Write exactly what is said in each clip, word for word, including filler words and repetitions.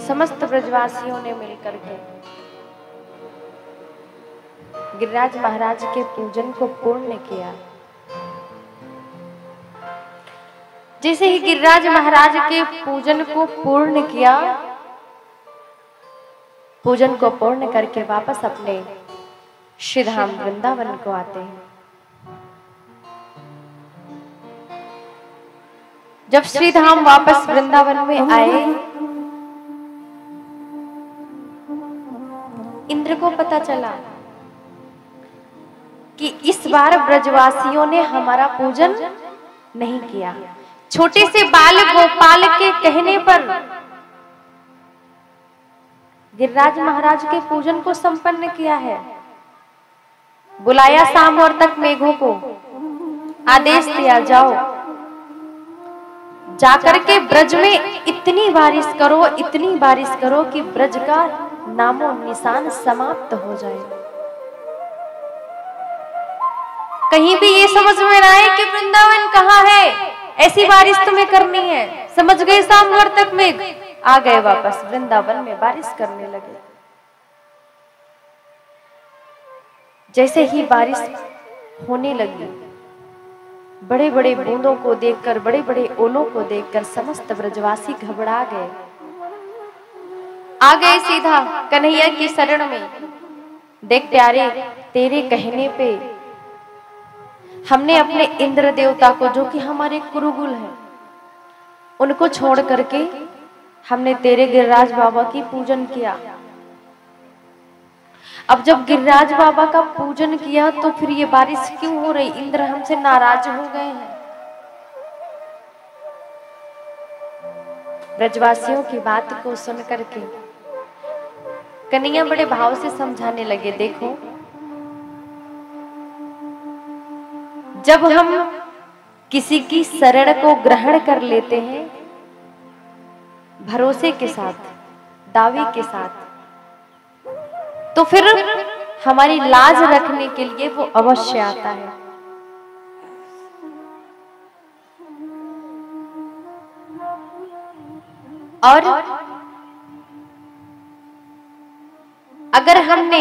समस्त ब्रजवासियों ने मिलकर के गिरिराज महाराज के पूजन को पूर्ण किया। जैसे ही गिरिराज महाराज के पूजन को पूर्ण किया, पूजन को पूर्ण करके वापस अपने श्री धाम वृंदावन को आते हैं। जब श्री धाम वापस वृंदावन में आए, इंद्र को पता चला कि इस बार ब्रजवासियों ने हमारा पूजन नहीं किया। छोटे से बाल गोपाल के कहने पर गिरिराज महाराज के पूजन को संपन्न किया है। बुलाया शाम और तक मेघों को, आदेश दिया जाओ जाकर के ब्रज में इतनी बारिश करो, इतनी बारिश करो कि ब्रज का नामो निशान समाप्त हो जाए। कहीं भी ये समझ में ना आए कि वृंदावन कहाँ है, ऐसी बारिश तुम्हें करनी है। समझ गए सांभर तक मेघ, आ गए वापस वृंदावन में बारिश करने लगे। जैसे ही बारिश होने लगी, बड़े बड़े बूंदों को देखकर, बड़े बड़े ओलों को देखकर समस्त ब्रजवासी घबरा गए। आ गए सीधा कन्हैया की शरण में। देख प्यारे, तेरे कहने पे हमने अपने इंद्र देवता को, जो कि हमारे कुरुकुल हैं, उनको छोड़ करके हमने तेरे गिरिराज बाबा की पूजन किया। अब जब गिरिराज बाबा का पूजन किया तो फिर ये बारिश क्यों हो रही? इंद्र हमसे नाराज हो गए हैं। ब्रजवासियों की बात को सुन करके कन्हैया बड़े भाव से समझाने लगे। देखो, जब हम किसी की शरण को ग्रहण कर लेते हैं भरोसे के साथ, दावे के साथ, तो फिर हमारी लाज रखने के लिए वो अवश्य आता है। और अगर हमने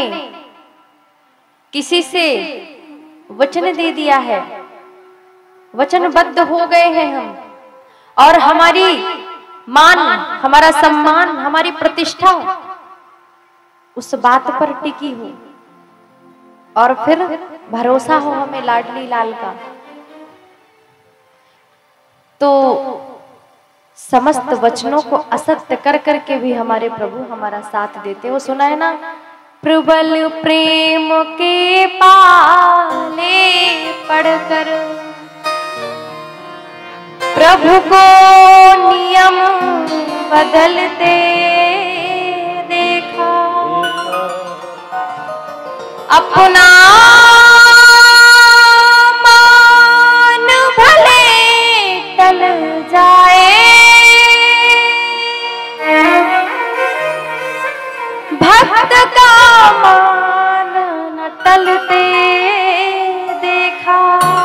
किसी से वचन दे दिया है, वचनबद्ध हो गए हैं हम, और हमारी मान, हमारा सम्मान, हमारी प्रतिष्ठा उस बात पर टिकी हो, और फिर भरोसा हो हमें लाडली लाल का, तो समस्त वचनों को असत्य कर करके भी हमारे प्रभु हमारा साथ देते। वो सुना है ना, प्रबल प्रेम के पाले पढ़कर प्रभु को नियम बदलते देखा, अपना मान भले टल जाए, भक्त का मान न टलते देखा।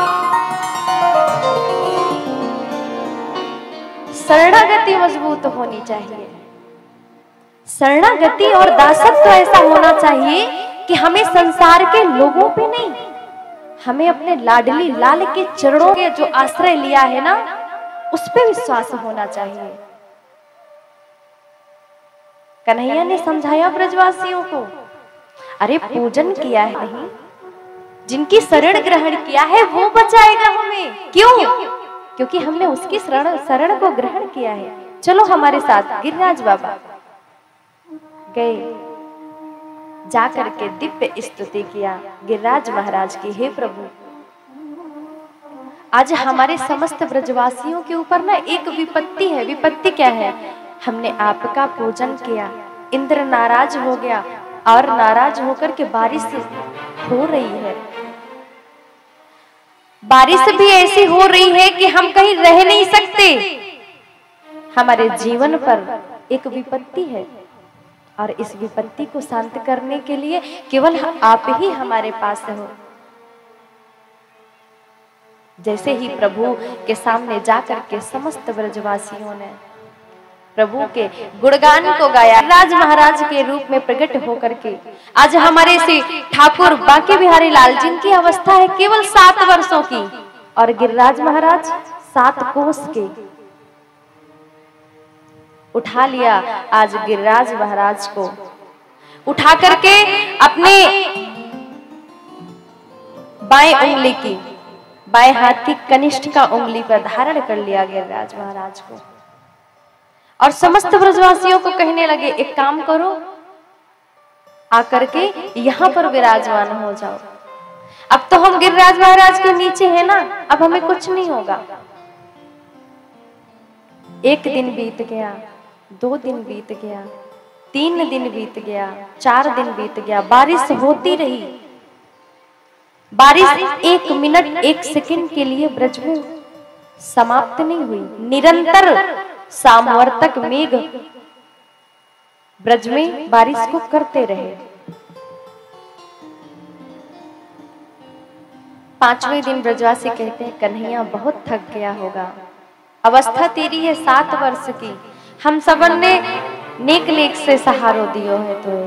शरणागति मजबूत होनी चाहिए। शरणागति और दासत्व ऐसा होना चाहिए कि हमें संसार के लोगों पे नहीं, हमें अपने लाडली लाल के चरणों के जो आश्रय लिया है ना, उस पे विश्वास होना चाहिए। कन्हैया ने समझाया ब्रजवासियों को, अरे पूजन किया है नहीं, जिनकी शरण ग्रहण किया है वो बचाएगा हमें। क्यों? क्योंकि हमने उसकी शरण शरण को ग्रहण किया है। चलो हमारे साथ। गिरिराज बाबा गए, जाकर के दिव्य स्तुति किया गिरिराज महाराज की। हे प्रभु, आज हमारे समस्त ब्रजवासियों के ऊपर ना एक विपत्ति है। विपत्ति क्या है? हमने आपका पूजन किया, इंद्र नाराज हो गया, और नाराज होकर के बारिश हो रही है। बारिश भी ऐसी हो रही है कि हम कहीं रह नहीं सकते। हमारे जीवन पर एक विपत्ति है, और इस विपत्ति को शांत करने के लिए केवल आप ही हमारे पास हो। जैसे ही प्रभु के सामने जाकर के समस्त ब्रजवासियों ने प्रभु के गुणगान को गाया। राज महाराज के रूप में प्रकट होकर के आज हमारे से ठाकुर बांके बिहारी लाल, जिनकी अवस्था है केवल सात वर्षों की, और गिरिराज महाराज सात कोस के, उठा लिया आज गिरिराज महाराज को, उठा करके अपने बाएं उंगली की, बाएं हाथ की कनिष्ठ का उंगली पर धारण कर लिया गिरिराज महाराज को, और समस्त ब्रजवासियों को कहने लगे एक काम करो, आकर के यहाँ पर विराजमान हो जाओ। अब तो हम गिरिराज महाराज के नीचे हैं ना, अब हमें कुछ नहीं होगा। एक दिन बीत गया, दो दिन बीत गया, तीन दिन बीत गया, चार दिन बीत गया, बारिश होती रही। बारिश एक मिनट एक सेकंड के लिए ब्रज में समाप्त नहीं हुई। निरंतर सामवर्तक मेघ ब्रज में बारिश को करते रहे। पांचवें दिन ब्रजवासी कहते हैं कन्हैया बहुत थक गया होगा, अवस्था तेरी है सात वर्ष की, हम सबन ने नेक लेख से सहारो दियो है तो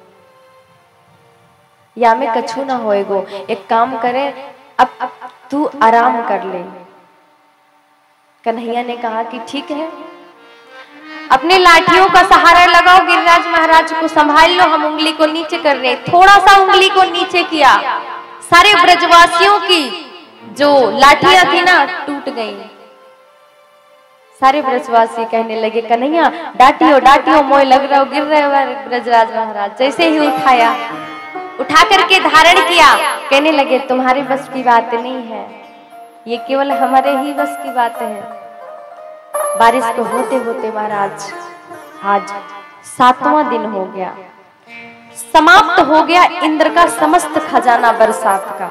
या में कछु ना होएगो, एक काम करे अब अब तू आराम कर ले। कन्हैया ने कहा कि ठीक है, अपने लाठियों का सहारा लगाओ, गिरिराज महाराज को संभाल लो, हम उंगली को नीचे कर रहे। थोड़ा सा उंगली को नीचे किया, सारे ब्रजवासियों की जो लाठियां थी ना टूट गई। सारे ब्रजवासी कहने लगे कन्हैया डांटियो डांटियो, मोय लग रहा हो गिर रहे हो ब्रजराज महाराज। जैसे ही उठाया, उठा करके धारण किया, कहने लगे तुम्हारे बस की बात नहीं है, ये केवल हमारे ही बस की बात है। बारिश को होते होते महाराज आज सातवां दिन हो गया, समाप्त हो गया इंद्र का समस्त खजाना बरसात का।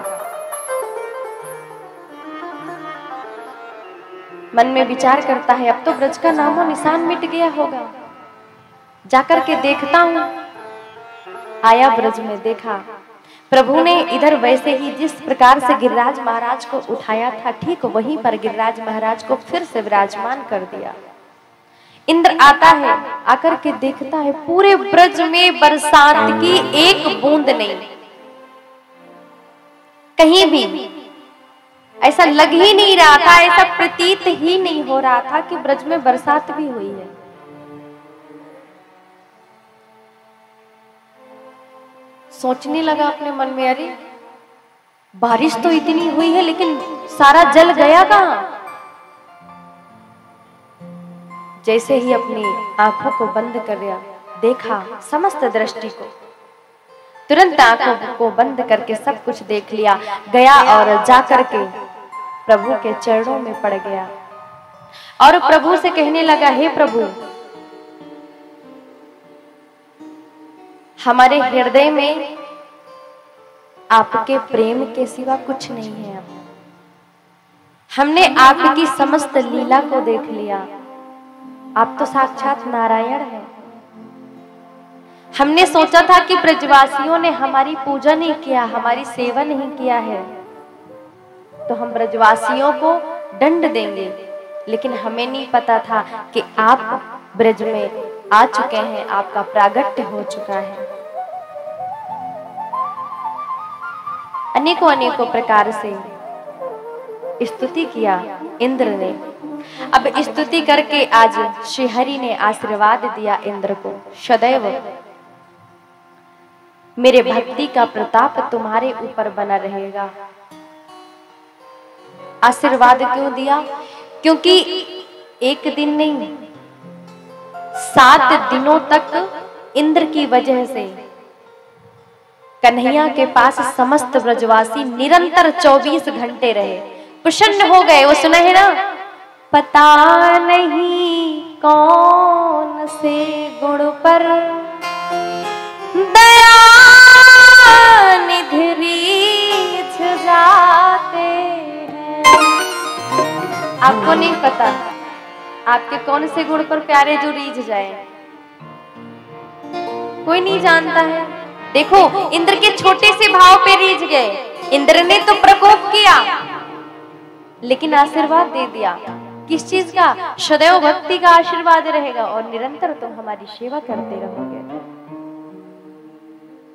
मन में विचार करता है अब तो ब्रज का नामो निशान मिट गया होगा, जाकर के देखता हूं। आया ब्रज में, देखा प्रभु ने इधर वैसे ही जिस प्रकार से गिरिराज महाराज को उठाया था, ठीक वहीं पर गिरिराज महाराज को फिर से विराजमान कर दिया। इंद्र आता है, आकर के देखता है पूरे ब्रज में बरसात की एक बूंद नहीं, कहीं भी ऐसा लग ही नहीं रहा था, ऐसा प्रतीत ही नहीं हो रहा था कि ब्रज में बरसात भी हुई है। सोचने लगा अपने मन में, अरे बारिश तो इतनी हुई है लेकिन सारा जल गया कहां? जैसे ही अपनी आंखों को बंद कर दिया, देखा समस्त दृष्टि को, तुरंत आंखों को बंद करके सब कुछ देख लिया, गया और जाकर के प्रभु के चरणों में पड़ गया और प्रभु से कहने लगा, हे प्रभु, हमारे हृदय में आपके प्रेम के सिवा कुछ नहीं है। अब हमने आपकी समस्त लीला को देख लिया, आप तो साक्षात नारायण हैं। हमने सोचा था कि ब्रजवासियों ने हमारी पूजा नहीं किया, हमारी सेवा नहीं किया है, तो हम ब्रजवासियों को दंड देंगे, लेकिन हमें नहीं पता था कि आप ब्रज में आ चुके हैं, आपका प्रागट्य हो चुका है। अनेकों अनेकों प्रकार से स्तुति किया इंद्र ने। अब स्तुति करके आज श्री हरि ने आशीर्वाद दिया इंद्र को, सदैव मेरे भक्ति का प्रताप तुम्हारे ऊपर बना रहेगा। आशीर्वाद क्यों दिया? क्योंकि एक दिन नहीं, सात दिनों तक इंद्र की वजह से कन्हैया के पास समस्त ब्रजवासी निरंतर चौबीस घंटे रहे, प्रसन्न हो गए। वो सुना है ना, पता नहीं कौन से गुण पर दया निधि रीझ जाते हैं। आपको नहीं पता आपके कौन से गुण पर प्यारे जो रीझ जाए, कोई नहीं जानता है। देखो इंद्र के छोटे से भाव पे रीझ गए। इंद्र ने तो प्रकोप किया लेकिन आशीर्वाद दे दिया। किस चीज का? सदैव भक्ति का आशीर्वाद रहेगा और निरंतर तुम हमारी सेवा करते रहोगे।